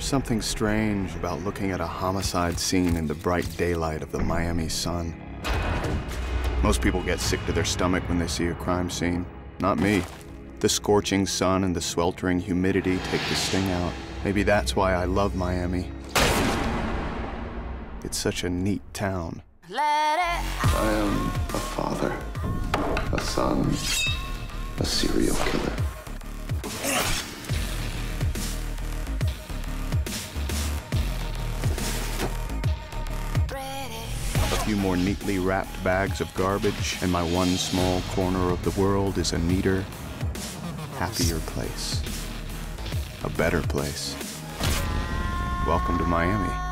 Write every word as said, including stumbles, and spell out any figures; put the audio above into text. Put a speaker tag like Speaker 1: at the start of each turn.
Speaker 1: something strange about looking at a homicide scene in the bright daylight of the Miami sun. Most people get sick to their stomach when they see a crime scene. Not me. The scorching sun and the sweltering humidity take the sting out. Maybe that's why I love Miami. It's such a neat town.
Speaker 2: I am a father, a son, a serial killer.
Speaker 1: A few more neatly wrapped bags of garbage, and my one small corner of the world is a neater, happier place. A better place. Welcome to Miami.